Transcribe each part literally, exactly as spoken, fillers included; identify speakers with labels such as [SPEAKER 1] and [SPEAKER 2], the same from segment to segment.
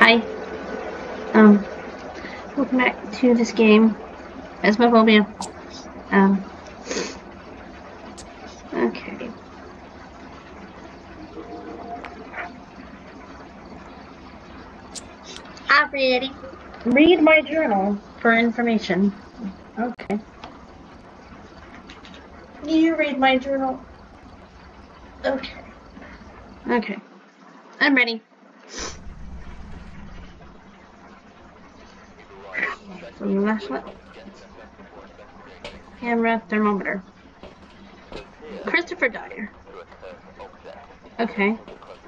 [SPEAKER 1] Hi. Um, welcome back to this game, Phasmophobia. Um, okay. I'm ready. Read my journal for information. Okay. You read my journal. Okay. Okay. I'm ready. Flashlight. Camera, thermometer. Christopher Dyer. Okay.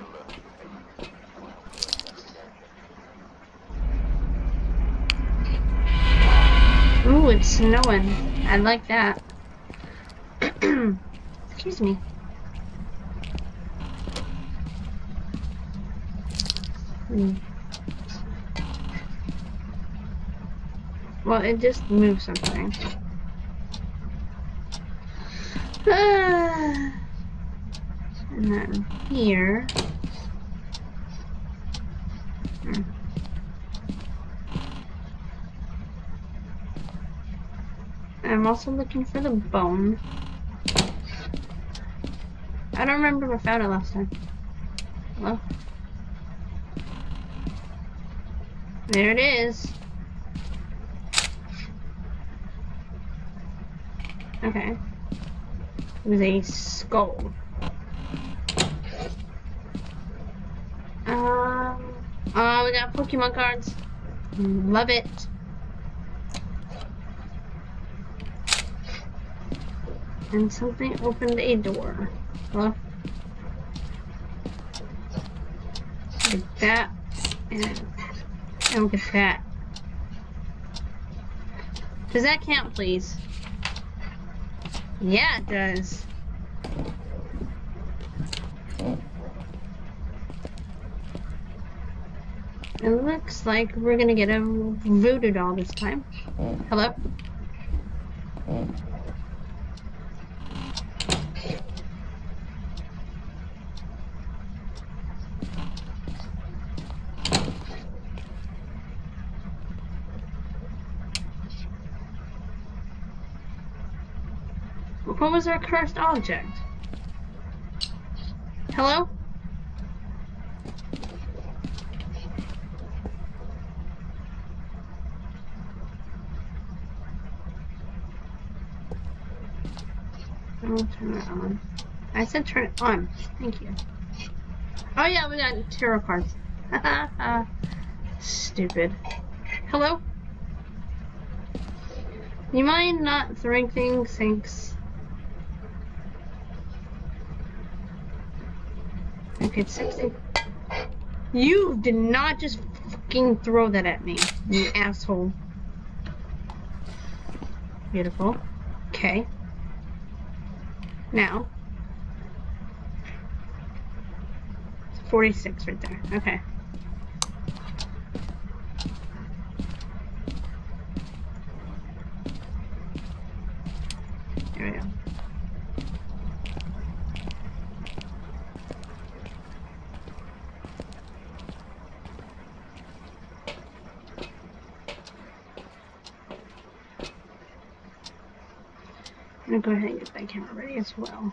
[SPEAKER 1] Ooh, it's snowing. I like that. Excuse me. Hmm. Well, it just moved something. Ah. And then here. Hmm. I'm also looking for the bone. I don't remember if I found it last time. Hello? There it is. Okay. It was a skull. Um. Oh, we got Pokemon cards. Love it. And something opened a door. Hello? Get that. And I'll get that. Does that count, please? Yeah, it does. It looks like we're gonna get a voodoo doll this time. Hello? What was our cursed object? Hello? I'll turn it on. I said turn it on. Thank you. Oh yeah, we got tarot cards. Stupid. Hello? You mind not throwing things? Thanks. Okay, it's sixty. You did not just fucking throw that at me, you asshole. Beautiful. Okay. Now. It's forty-six right there. Okay. There we go. I'm gonna go ahead and get that camera ready as well.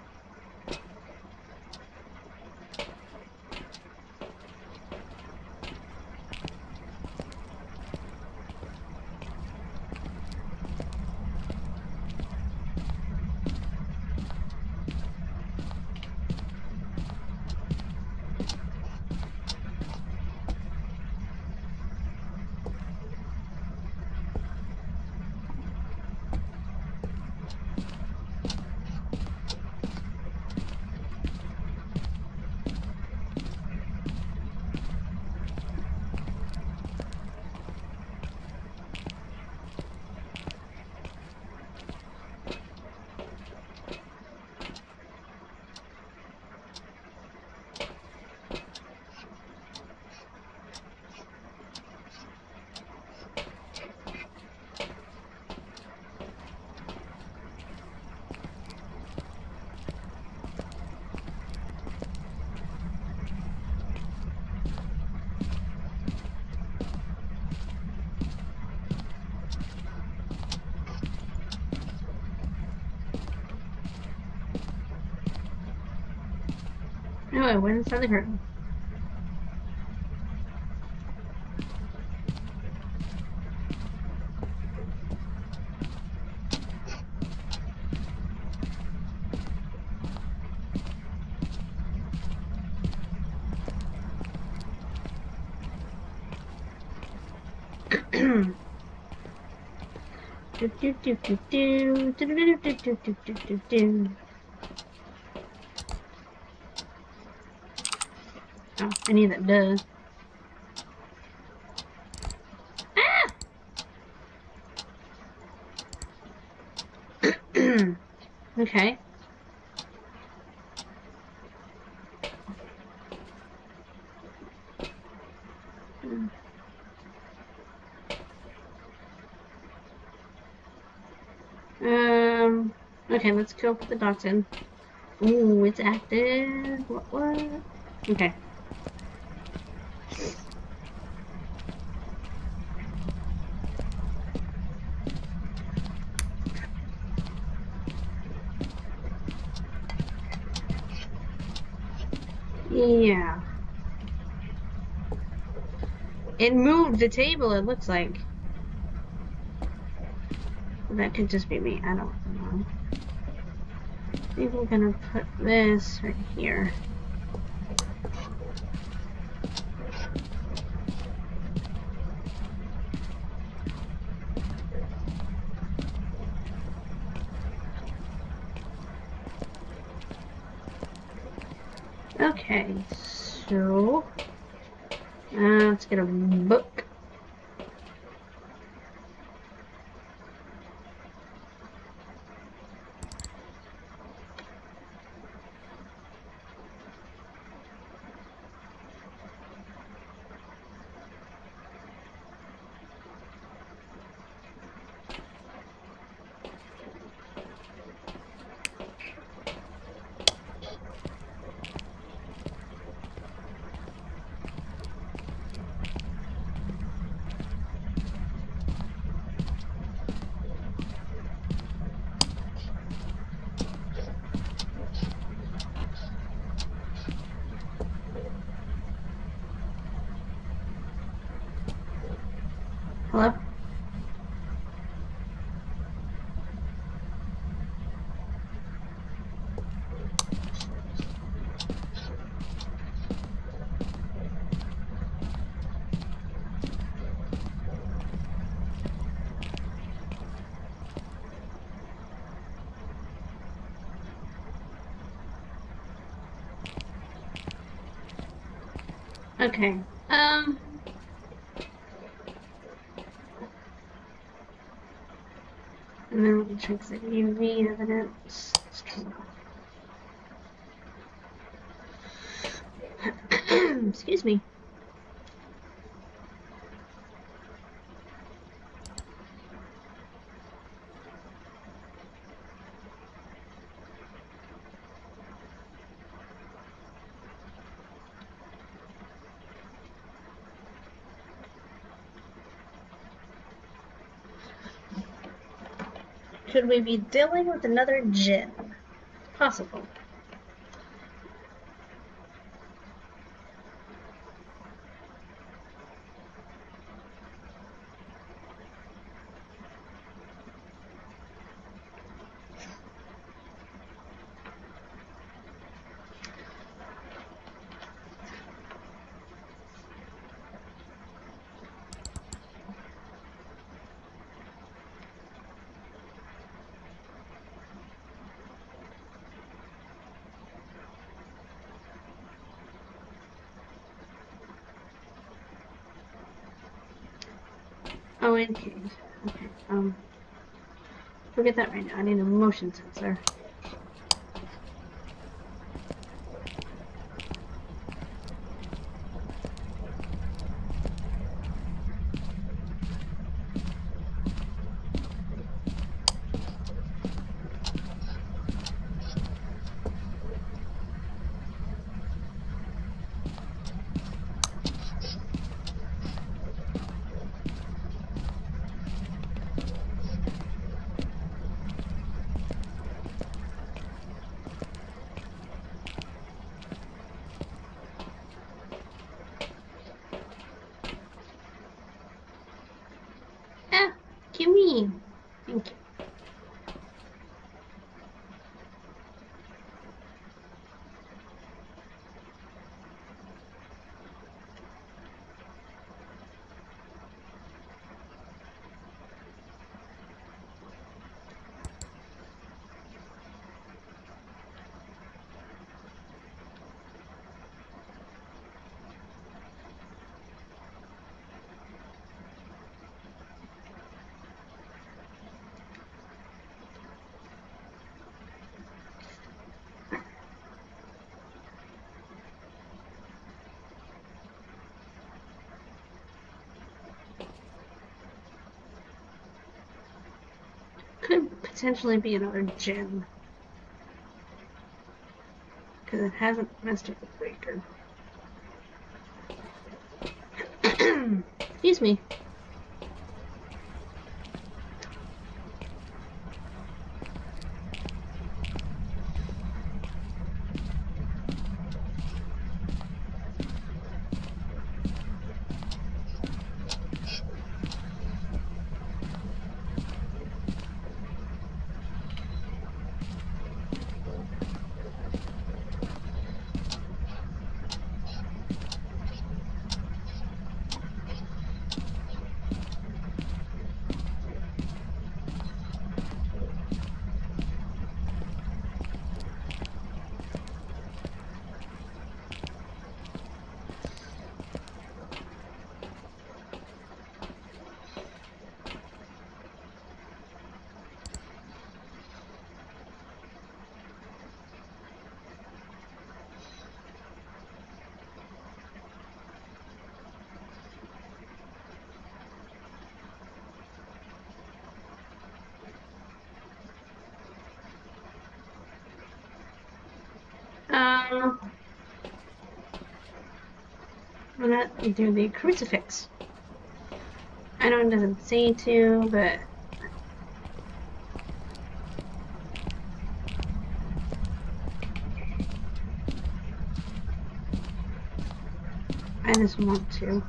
[SPEAKER 1] No, I went inside the curtain. do, do, do, do, do, do, do, do, do, do, do, do, do. Oh, I need that does. Ah! Okay. Um. Okay, let's go put the dots in. Ooh, it's active. What? What? Okay. Yeah. It moved the table, it looks like. That could just be me. I don't know. I think we're gonna put this right here. Okay, so uh, let's get a book. Hello? Okay. Um. And then we can check the U V evidence. Let's turn it off. Excuse me. Could we be dealing with another djinn? Possible. Oh, in case. Okay. Um. Forget that right now. I need a motion sensor. Gimme! Thank you. Could potentially be another gem. Because it hasn't messed up the breaker. Excuse me. Um, I'm gonna do the crucifix. I know it doesn't say to, but I just want to.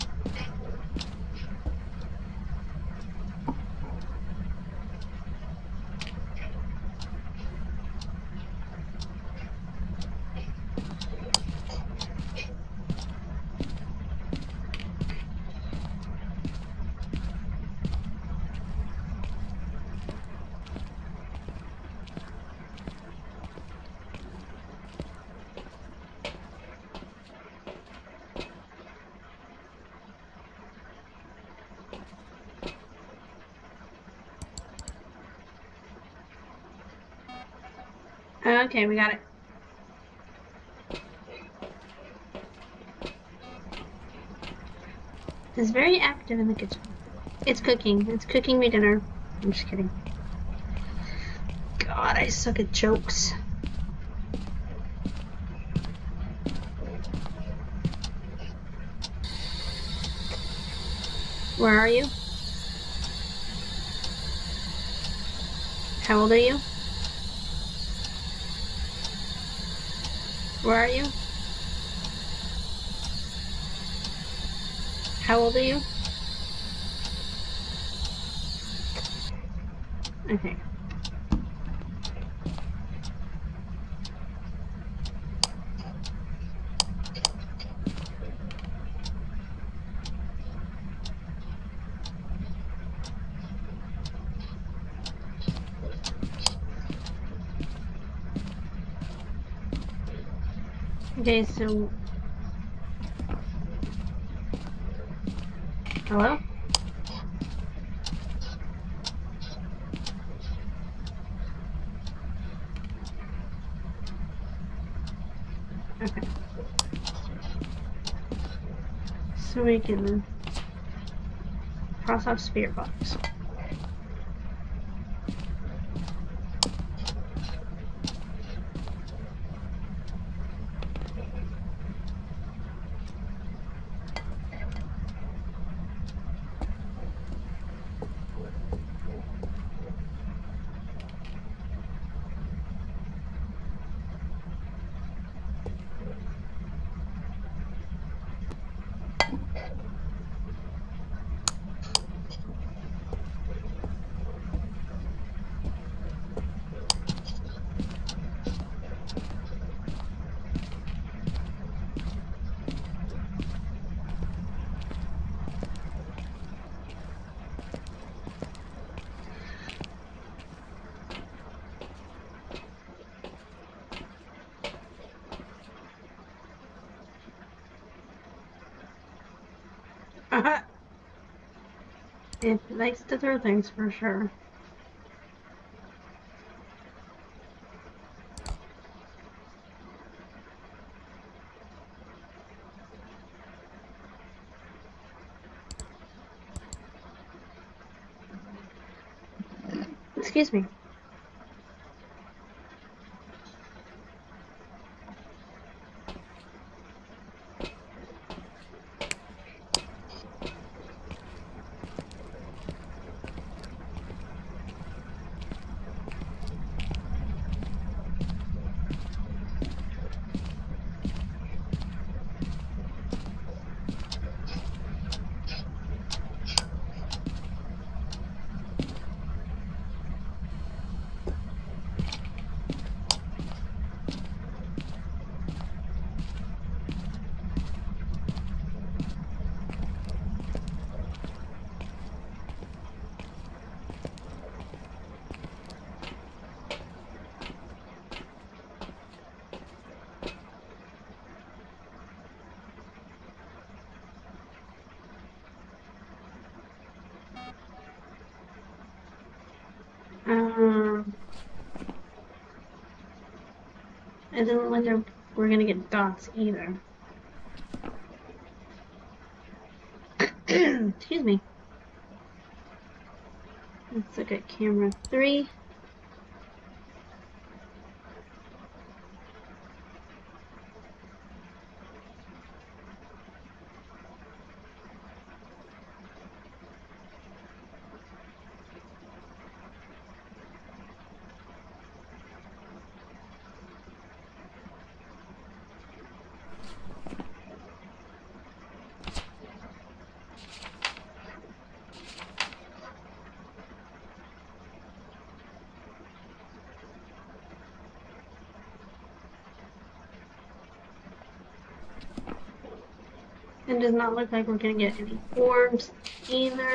[SPEAKER 1] Okay, we got it. It's very active in the kitchen. It's cooking. It's cooking me dinner. I'm just kidding. God, I suck at jokes. Where are you? How old are you? Where are you? How old are you? Okay. Okay, so... Hello? Okay. So we can cross off spirit box. It likes to throw things for sure. Excuse me. Um, it doesn't look like we're gonna get dots either. Excuse me. Let's look at camera three. It does not look like we're gonna get any orbs either.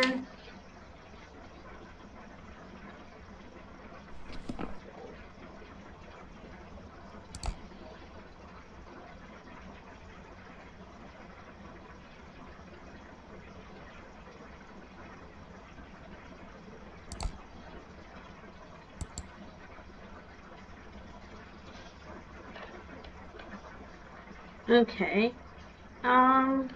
[SPEAKER 1] Okay. Um...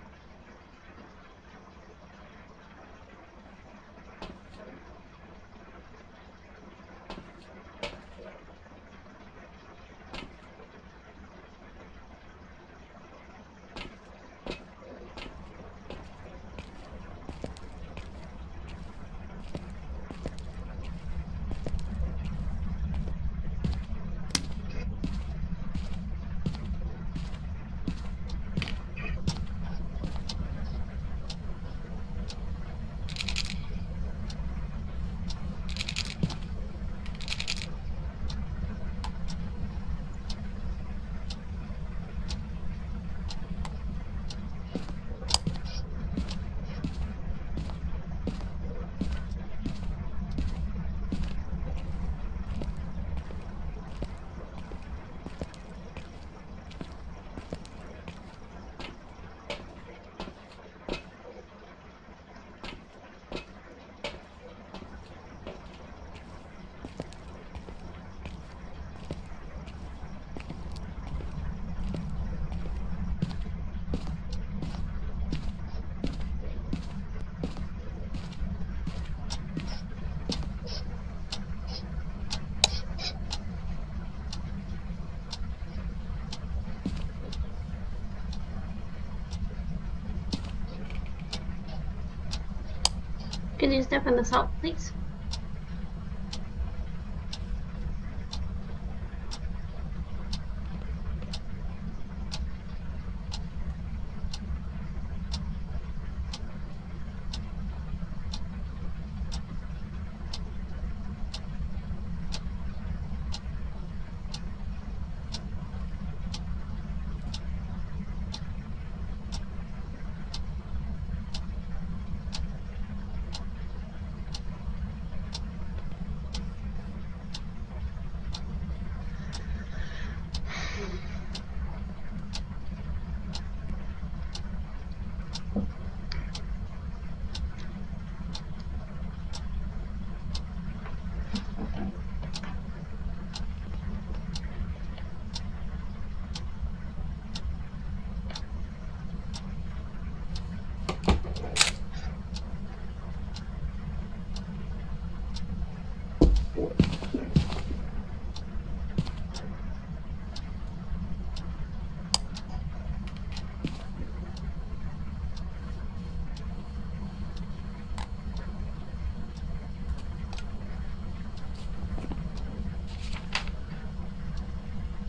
[SPEAKER 1] Could you step in the salt, please?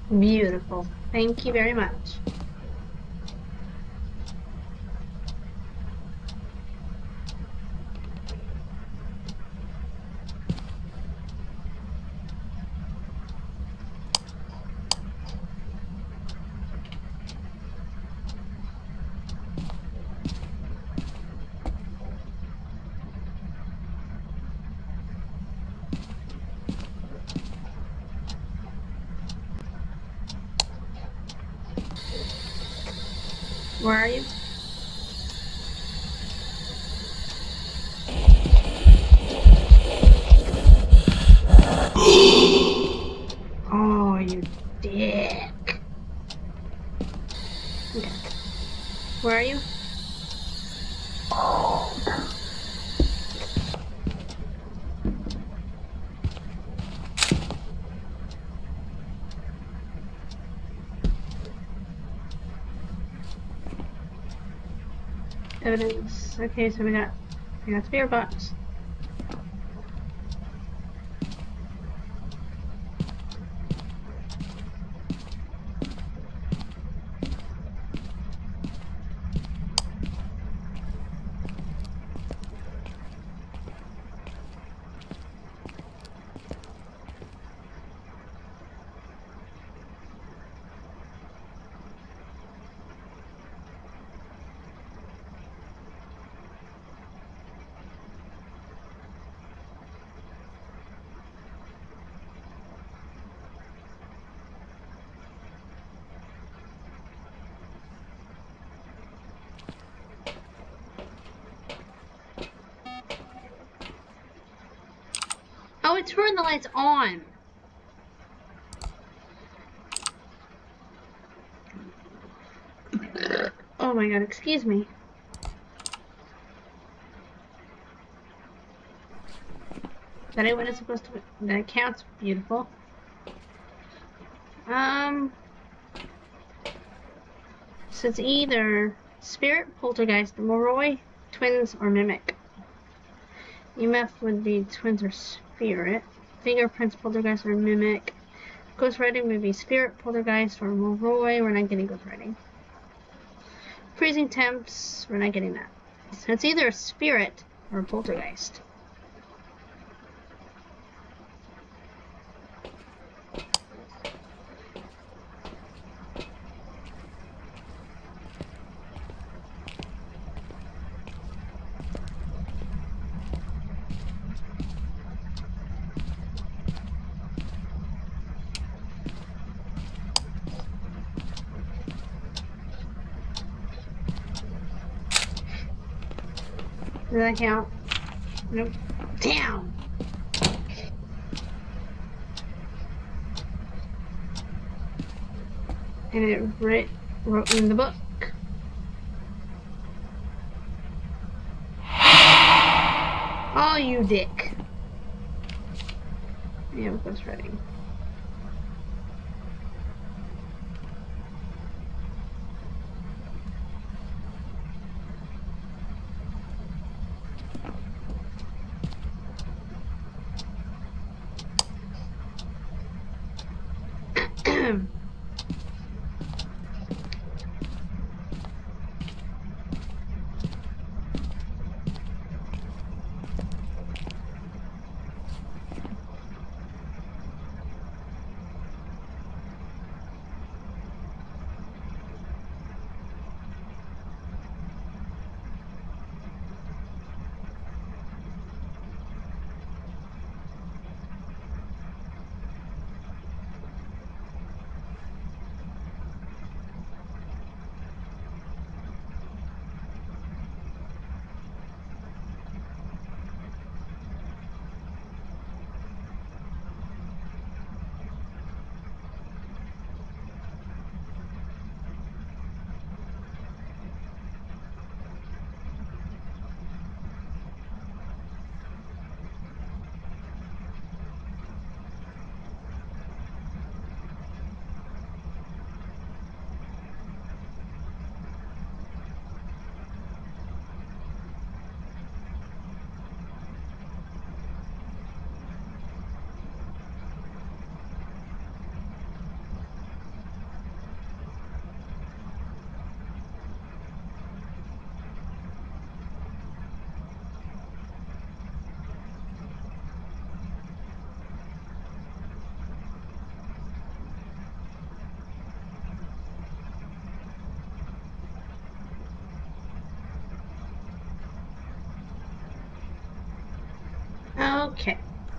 [SPEAKER 1] Beautiful. Thank you very much. Where are you? Oh, you dick. Okay. Where are you? Evidence. Okay, so we got we got spirit box. Oh, it turned the lights on. Oh my god, excuse me. That ain't what it's supposed to be. That counts. Beautiful. Um, so it's either spirit, poltergeist, Moroi, twins, or mimic. E M F would be twins or spirit. Fingerprints, poltergeist, or mimic. Ghost writing would be spirit, poltergeist, or Moroi. We're not getting ghost writing. Freezing temps, we're not getting that. So it's either a spirit or a poltergeist. Does that count? Nope. Damn! And it writ, wrote in the book. Oh, you dick. Yeah, it was writing. Okay.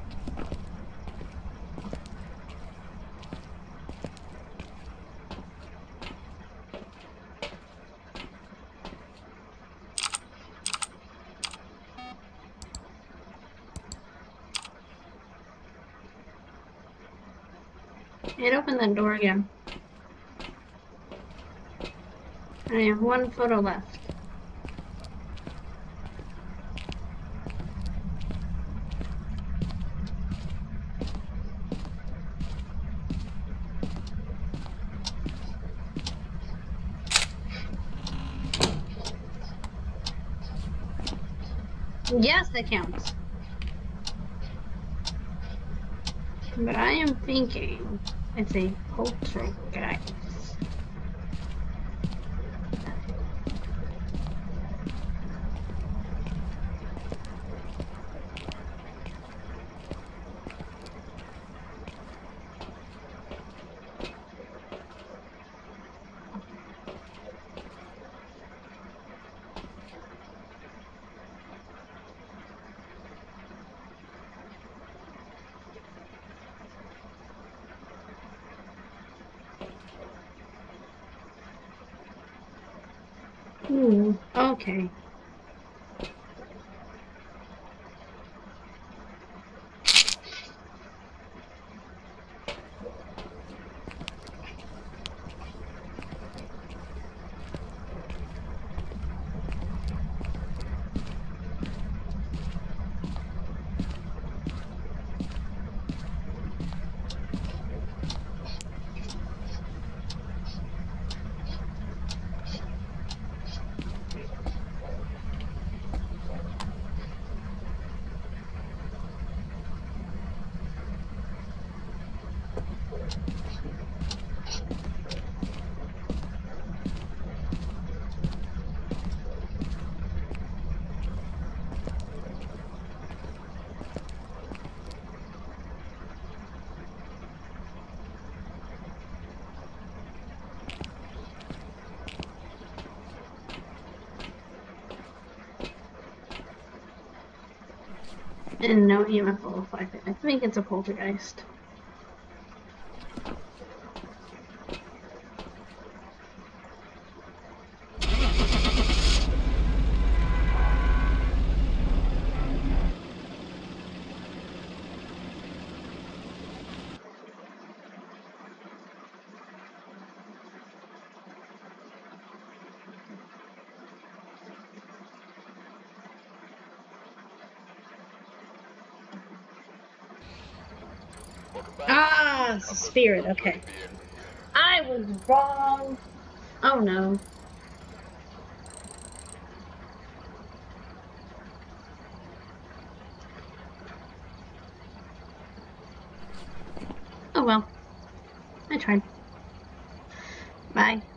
[SPEAKER 1] And open that door again. I have one photo left. Yes, that counts. But I am thinking it's a poltergeist. Ooh, okay. And no E M F level five. I think it's a poltergeist. Ah, it's a spirit. Okay. I was wrong. Oh no. Oh well. I tried. Bye.